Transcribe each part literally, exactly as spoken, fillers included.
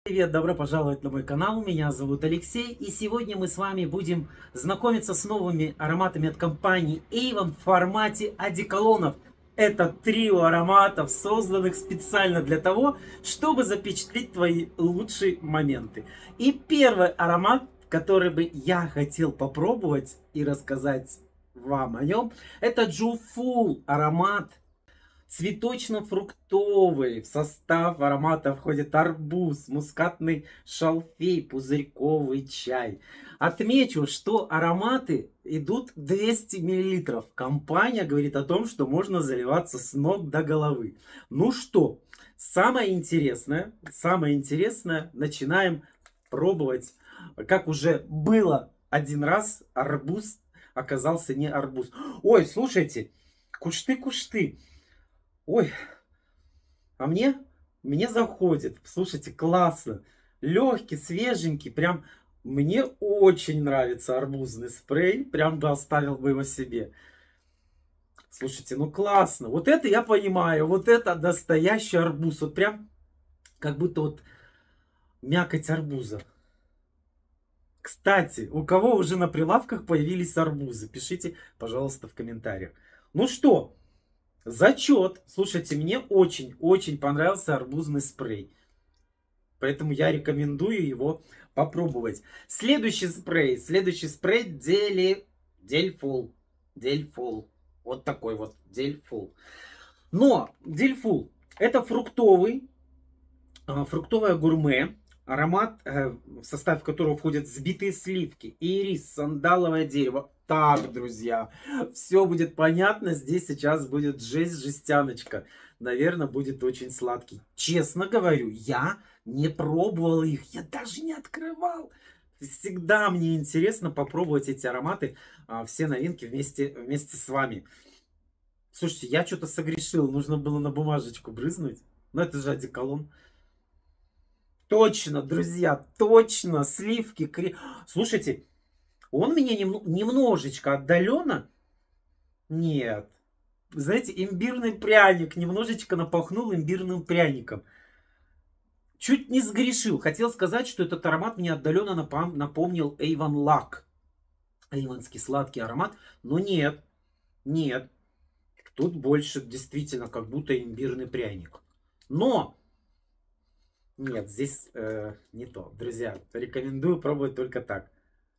Привет, добро пожаловать на мой канал, меня зовут Алексей, и сегодня мы с вами будем знакомиться с новыми ароматами от компании Avon в формате одеколонов. Это трио ароматов, созданных специально для того, чтобы запечатлеть твои лучшие моменты. И первый аромат, который бы я хотел попробовать и рассказать вам о нем, это Joyful аромат. Цветочно-фруктовый. В состав аромата входит арбуз, мускатный шалфей, пузырьковый чай. Отмечу, что ароматы идут двести миллилитров. Компания говорит о том, что можно заливаться с ног до головы. Ну что, самое интересное, самое интересное, начинаем пробовать. Как уже было один раз, арбуз оказался не арбуз. Ой, слушайте, кушты-кушты. Ой, а мне, мне заходит. Слушайте, классно. Легкий, свеженький. Прям мне очень нравится арбузный спрей. Прям бы оставил бы его себе. Слушайте, ну классно. Вот это я понимаю. Вот это настоящий арбуз. Вот прям как будто вот мякоть арбуза. Кстати, у кого уже на прилавках появились арбузы? Пишите, пожалуйста, в комментариях. Ну что? Зачет. Слушайте, мне очень-очень понравился арбузный спрей. Поэтому я рекомендую его попробовать. Следующий спрей. Следующий спрей Дели... Дельфул. Дельфул. Вот такой вот. Дельфул. Но Дельфул это фруктовый. Фруктовое гурме. Аромат, в состав которого входят взбитые сливки, ирис, сандаловое дерево. Так, друзья, все будет понятно. Здесь сейчас будет жесть, жестяночка. Наверное, будет очень сладкий. Честно говорю, я не пробовал их. Я даже не открывал. Всегда мне интересно попробовать эти ароматы. Все новинки вместе, вместе с вами. Слушайте, я что-то согрешил. Нужно было на бумажечку брызнуть. Но это же одеколон. Точно, друзья, точно. Сливки. Кре... Слушайте. Он меня нем, немножечко отдаленно... Нет. Знаете, имбирный пряник. Немножечко напахнул имбирным пряником. Чуть не сгрешил. Хотел сказать, что этот аромат мне отдаленно напомнил Avon Luck. Эйвонский сладкий аромат. Но нет. Нет. Тут больше действительно как будто имбирный пряник. Но... Нет, здесь э, не то. Друзья, рекомендую пробовать только так.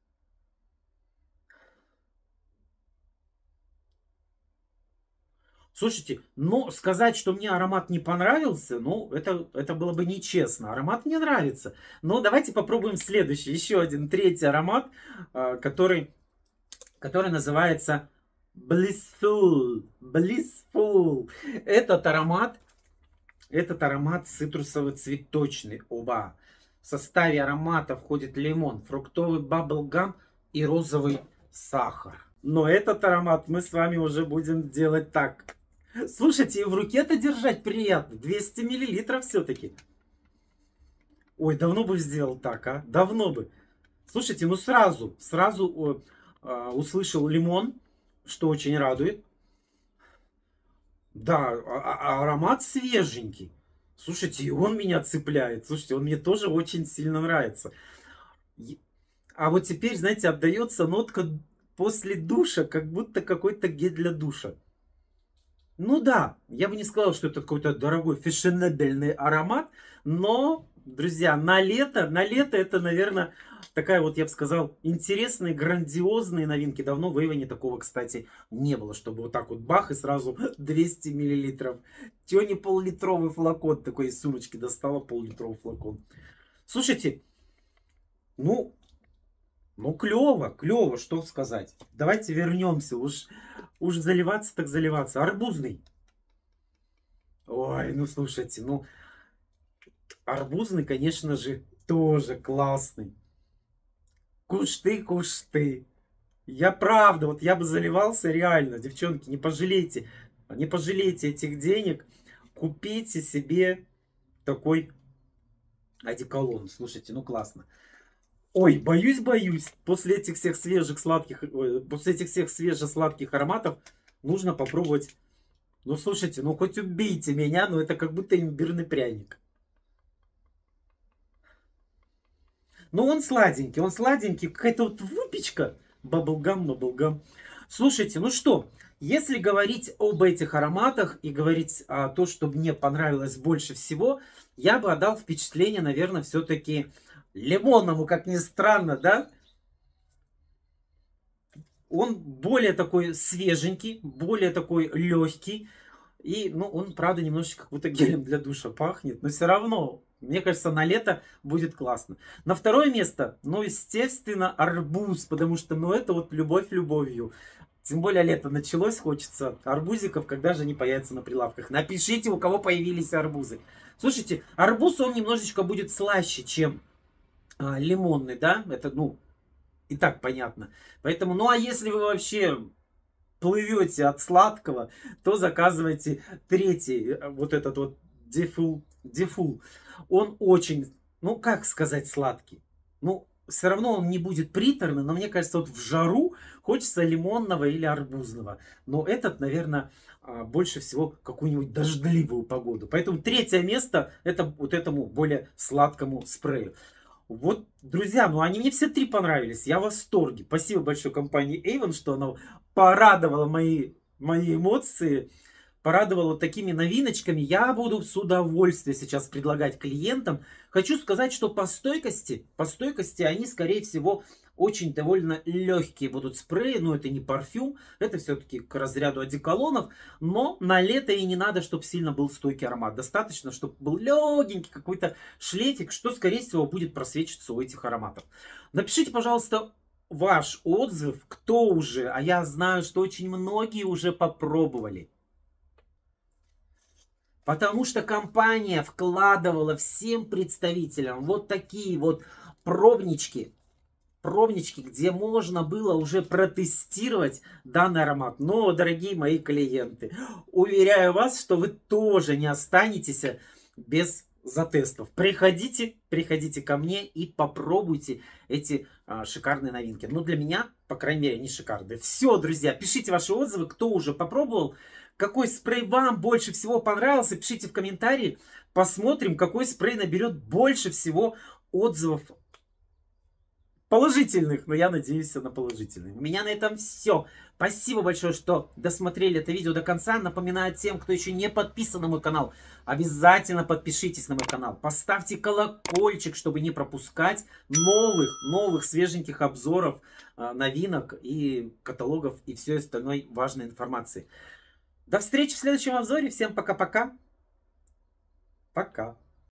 Слушайте, но сказать, что мне аромат не понравился, ну, это, это было бы нечестно. Аромат мне нравится. Но давайте попробуем следующий, еще один, третий аромат, который, который называется Blissful. Blissful. Этот аромат, этот аромат цитрусово-цветочный, оба. В составе аромата входит лимон, фруктовый баблгам и розовый сахар. Но этот аромат мы с вами уже будем делать так. Слушайте, и в руке-то держать приятно. двести миллилитров все-таки. Ой, давно бы сделал так, а? Давно бы. Слушайте, ну сразу, сразу э, услышал лимон, что очень радует. Да, а, а, аромат свеженький. Слушайте, и он меня цепляет. Слушайте, он мне тоже очень сильно нравится. А вот теперь, знаете, отдается нотка после душа, как будто какой-то гель для душа. Ну да, я бы не сказал, что это какой-то дорогой фешенебельный аромат, но, друзья, на лето, на лето это, наверное, такая вот, я бы сказал, интересные, грандиозные новинки. Давно в Эйвоне такого, кстати, не было, чтобы вот так вот бах и сразу двести миллилитров. Чего не пол-литровый флакон такой из сумочки достала, пол-литровый флакон. Слушайте, ну... Ну, клево, клево, что сказать. Давайте вернемся. Уж, уж заливаться, так заливаться. Арбузный. Ой, ну слушайте, ну... Арбузный, конечно же, тоже классный. Кушты, кушты. Я правда, вот я бы заливался реально. Девчонки, не пожалейте. Не пожалейте этих денег. Купите себе такой одеколон. Слушайте, ну классно. Ой, боюсь, боюсь. После этих всех свежих сладких, ой, после этих всех свежесладких ароматов нужно попробовать. Ну, слушайте, ну хоть убейте меня, но это как будто имбирный пряник. Но он сладенький, он сладенький, какая-то вот выпечка. Баблгам, баблгам. Слушайте, ну что, если говорить об этих ароматах и говорить о том, что мне понравилось больше всего, я бы отдал впечатление, наверное, все-таки лимонному, как ни странно, да? Он более такой свеженький, более такой легкий. И, ну, он, правда, немножечко как будто гелем для душа пахнет. Но все равно, мне кажется, на лето будет классно. На второе место, ну, естественно, арбуз. Потому что, ну, это вот любовь любовью. Тем более лето началось, хочется арбузиков, когда же они появятся на прилавках. Напишите, у кого появились арбузы. Слушайте, арбуз, он немножечко будет слаще, чем а, лимонный, да? Это, ну, и так понятно. Поэтому, ну, а если вы вообще плывете от сладкого, то заказывайте третий, вот этот вот дефул. Дефул. Он очень, ну, как сказать, сладкий. Ну, все равно он не будет приторный, но мне кажется, вот в жару хочется лимонного или арбузного. Но этот, наверное, больше всего какую-нибудь дождливую погоду. Поэтому третье место это вот этому более сладкому спрею. Вот, друзья, ну они мне все три понравились. Я в восторге. Спасибо большое компании Avon, что она порадовала мои, мои эмоции. Порадовала такими новиночками. Я буду с удовольствием сейчас предлагать клиентам. Хочу сказать, что по стойкости, по стойкости они, скорее всего, очень довольно легкие будут спреи. Но это не парфюм, это все-таки к разряду одеколонов. Но на лето и не надо, чтобы сильно был стойкий аромат. Достаточно, чтобы был легенький какой-то шлейфик, что, скорее всего, будет просвечиваться у этих ароматов. Напишите, пожалуйста, ваш отзыв, кто уже, а я знаю, что очень многие уже попробовали. Потому что компания вкладывала всем представителям вот такие вот пробнички, пробнички, где можно было уже протестировать данный аромат. Но, дорогие мои клиенты, уверяю вас, что вы тоже не останетесь без затестов. Приходите, приходите ко мне и попробуйте эти а, шикарные новинки. Ну, для меня, по крайней мере, они шикарные. Все, друзья, пишите ваши отзывы, кто уже попробовал. Какой спрей вам больше всего понравился, пишите в комментарии. Посмотрим, какой спрей наберет больше всего отзывов положительных. Но я надеюсь на положительные. У меня на этом все. Спасибо большое, что досмотрели это видео до конца. Напоминаю тем, кто еще не подписан на мой канал, обязательно подпишитесь на мой канал. Поставьте колокольчик, чтобы не пропускать новых, новых свеженьких обзоров, новинок и каталогов и всей остальной важной информации. До встречи в следующем обзоре. Всем пока-пока. Пока.